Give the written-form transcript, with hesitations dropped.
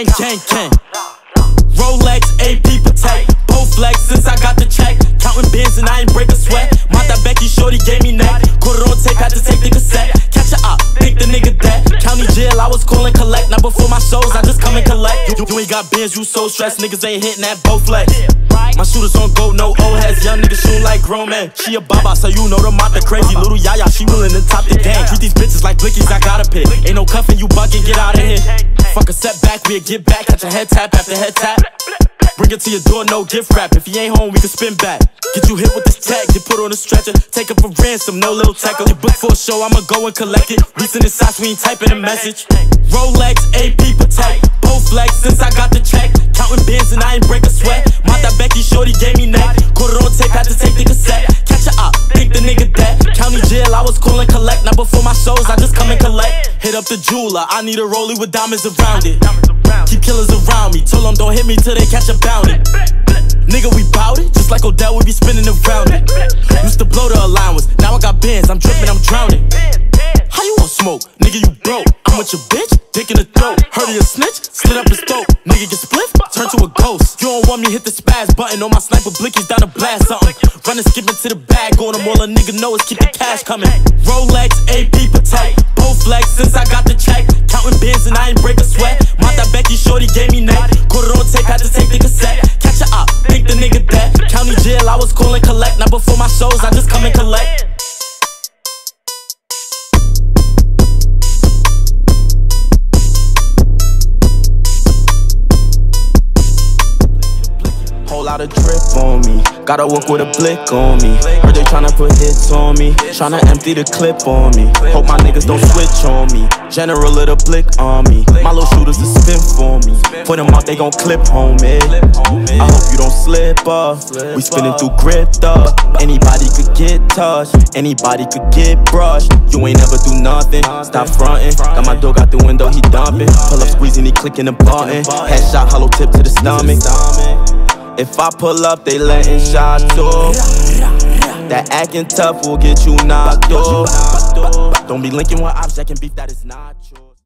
gang, gang, gang. Rolex, AP Patek, both flex since I got the check. Counting bins and I ain't break a sweat. Mata Becky shorty gave me neck. Quarter on tape, had to take the cassette. Catch her up, think the nigga dead. County jail, I was calling collect. Now before my shows, I just come and collect. You ain't got bins, you so stressed. Niggas ain't hitting that both flex. My shooters on go, no old heads. Young niggas shooting like grown men. She a baba, so you know the mata crazy. Little Yaya, she willing to top the game. Treat these bitches like blickies, I gotta pick. Ain't no cuffing, you bugging, get out of here. Fuck a setback, we'll get back. Catch a head tap after head tap. Bring it to your door, no gift wrap. If he ain't home, we can spin back. Get you hit with this tag, get put on a stretcher. Take it for ransom, no little tackle. You book for a show, I'ma go and collect it. Recent inside, we ain't typing a message. Rolex, AP Patek, both flex since I got the check. Counting bins and I ain't break a sweat. Mata Becky shorty gave me neck. Quarter on tape, had to take the cassette. Catch her up, think the nigga dead. County jail, I was calling collect. Now before my shows, I just come and collect. Hit up the jeweler, I need a rollie with diamonds around it. Keep killers around me, told them don't hit me till they catch a bounty. Nigga, we bout it, just like Odell, we be spinning around it. Used to blow the allowance, now I got bands, I'm dripping, I'm drowning. How you want smoke? Nigga, you broke. I'm with your bitch, dick in the throat. Heard of your snitch, slit up his throat. Nigga get split, turn to a ghost. You don't want me, hit the spaz button on my sniper blickies down to blast something. Running, skipping to the bag on them, all a nigga know is keep the cash coming. Rolex, AP Patek, both flex since I got the check. Counting bins and I ain't break a sweat. Mata Becky shorty gave me neck. Quarter on tape, had to take the cassette. Catch her up, think the nigga dead. County jail, I was calling collect. Now before my shows, I just come and collect. Whole lot of drip on me, gotta walk with a blick on me. Heard they tryna put hits on me, tryna empty the clip on me. Hope my niggas don't switch on me, general little blick on me. My little shooters to spin for me, put them out, they gon' clip, homie. I hope you don't slip up, we spinning through grit up. Anybody could get touched, anybody could get brushed. You ain't never do nothing, stop frontin'. Got my dog out the window, he dumping. Pull up squeezing, he clicking the button. Headshot, hollow tip to the stomach. If I pull up, they letting shots off. That acting tough will get you knocked off. Don't be linking with ops that can beef, that is not true.